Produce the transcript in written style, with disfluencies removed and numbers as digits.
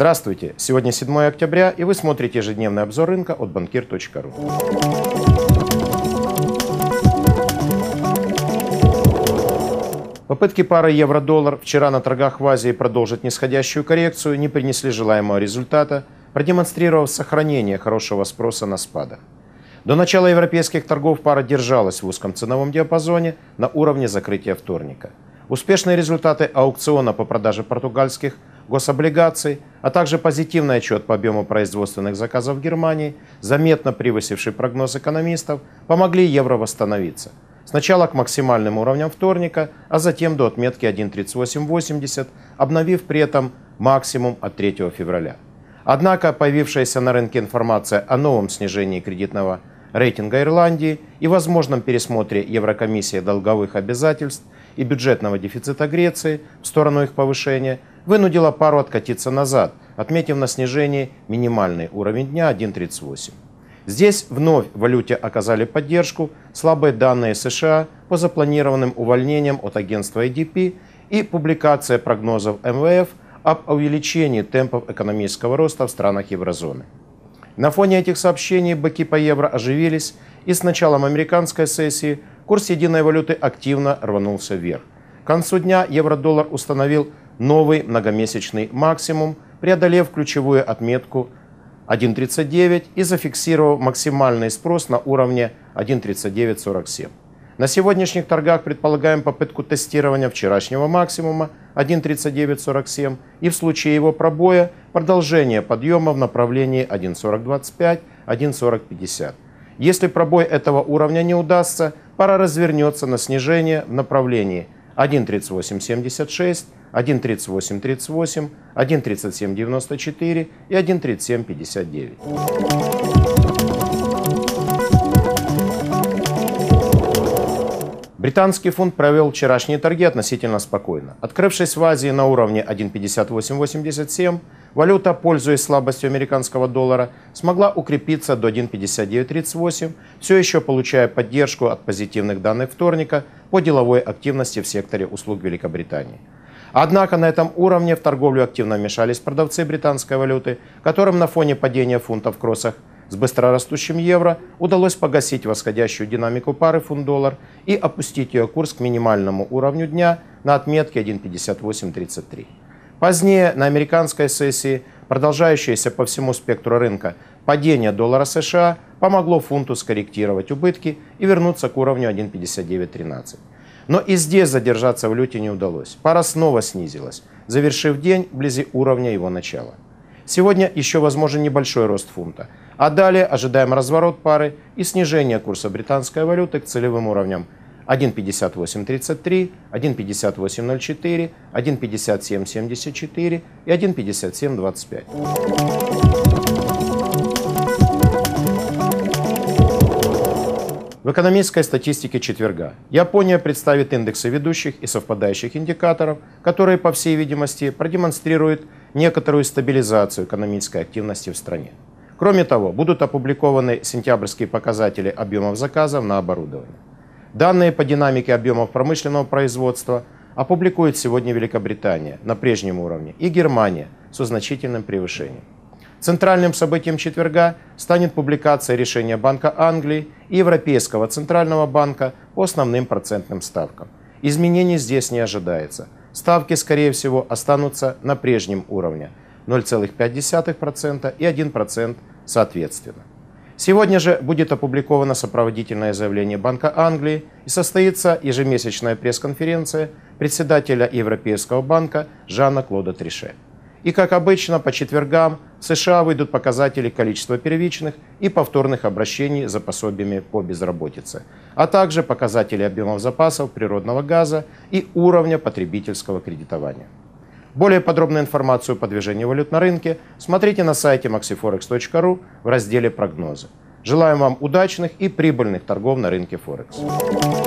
Здравствуйте! Сегодня 7 октября, и вы смотрите ежедневный обзор рынка от Банкир.ру. Попытки пары евро-доллар вчера на торгах в Азии продолжить нисходящую коррекцию не принесли желаемого результата, продемонстрировав сохранение хорошего спроса на спадах. До начала европейских торгов пара держалась в узком ценовом диапазоне на уровне закрытия вторника. Успешные результаты аукциона по продаже португальских гособлигаций, а также позитивный отчет по объему производственных заказов в Германии, заметно превысивший прогноз экономистов, помогли евро восстановиться. Сначала к максимальным уровням вторника, а затем до отметки 1.3880, обновив при этом максимум от 3 февраля. Однако появившаяся на рынке информация о новом снижении кредитного рейтинга Ирландии и возможном пересмотре Еврокомиссии долговых обязательств и бюджетного дефицита Греции в сторону их повышения вынудила пару откатиться назад, отметив на снижении минимальный уровень дня 1.38. Здесь вновь в валюте оказали поддержку слабые данные США по запланированным увольнениям от агентства ADP и публикация прогнозов МВФ об увеличении темпов экономического роста в странах еврозоны. На фоне этих сообщений быки по евро оживились, и с началом американской сессии курс единой валюты активно рванулся вверх. К концу дня евро-доллар установил новый многомесячный максимум, преодолев ключевую отметку 1.39 и зафиксировав максимальный спрос на уровне 1.3947. На сегодняшних торгах предполагаем попытку тестирования вчерашнего максимума 1.3947 и в случае его пробоя продолжение подъема в направлении 1.4025, 1.4050. Если пробой этого уровня не удастся, пара развернется на снижение в направлении 1.3876, 1.3838, 1.3794 и 1.3759. Британский фунт провел вчерашние торги относительно спокойно. Открывшись в Азии на уровне 1.5887, валюта, пользуясь слабостью американского доллара, смогла укрепиться до 1.5938, все еще получая поддержку от позитивных данных вторника по деловой активности в секторе услуг Великобритании. Однако на этом уровне в торговлю активно вмешались продавцы британской валюты, которым на фоне падения фунта в кроссах с быстрорастущим евро удалось погасить восходящую динамику пары фунт-доллар и опустить ее курс к минимальному уровню дня на отметке 1.5833. Позднее на американской сессии, продолжающееся по всему спектру рынка, падение доллара США помогло фунту скорректировать убытки и вернуться к уровню 1.5913. Но и здесь задержаться в валюте не удалось. Пара снова снизилась, завершив день вблизи уровня его начала. Сегодня еще возможен небольшой рост фунта, а далее ожидаем разворот пары и снижение курса британской валюты к целевым уровням 1.5833, 1.5804, 1.5774 и 1.5725. В экономической статистике четверга Япония представит индексы ведущих и совпадающих индикаторов, которые, по всей видимости, продемонстрируют некоторую стабилизацию экономической активности в стране. Кроме того, будут опубликованы сентябрьские показатели объемов заказов на оборудование. Данные по динамике объемов промышленного производства опубликует сегодня Великобритания на прежнем уровне и Германия со значительным превышением. Центральным событием четверга станет публикация решения Банка Англии и Европейского центрального банка по основным процентным ставкам. Изменений здесь не ожидается. Ставки, скорее всего, останутся на прежнем уровне 0,5% и 1% соответственно. Сегодня же будет опубликовано сопроводительное заявление Банка Англии и состоится ежемесячная пресс-конференция председателя Европейского банка Жана-Клода Трише. И, как обычно, по четвергам в США выйдут показатели количества первичных и повторных обращений за пособиями по безработице, а также показатели объемов запасов природного газа и уровня потребительского кредитования. Более подробную информацию по движению валют на рынке смотрите на сайте maxiforex.ru в разделе «Прогнозы». Желаем вам удачных и прибыльных торгов на рынке Форекс.